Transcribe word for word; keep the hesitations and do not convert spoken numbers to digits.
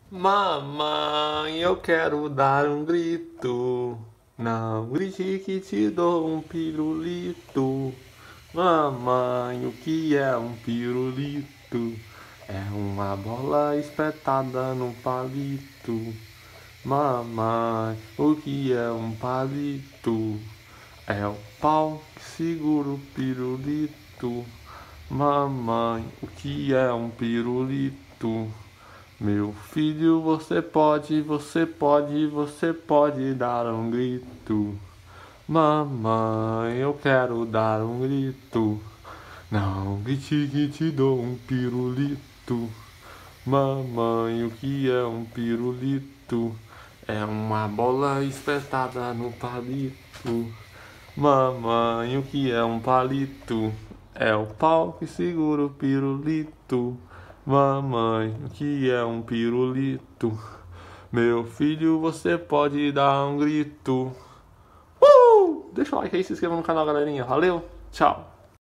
Mamãe, eu quero dar um grito. Não grite que te dou um pirulito. Mamãe, o que é um pirulito? É uma bola espetada no palito. Mamãe, o que é um palito? É o pau que segura o pirulito. Mamãe, o que é um pirulito? Meu filho, você pode, você pode, você pode dar um grito. Mamãe, eu quero dar um grito. Não grite que te dou um pirulito. Mamãe, o que é um pirulito? É uma bola espetada no palito. Mamãe, o que é um palito? É o pau que segura o pirulito. Mamãe, o que é um pirulito? Meu filho, você pode dar um grito. Uh! Deixa o like aí, se inscreva no canal, galerinha. Valeu, tchau.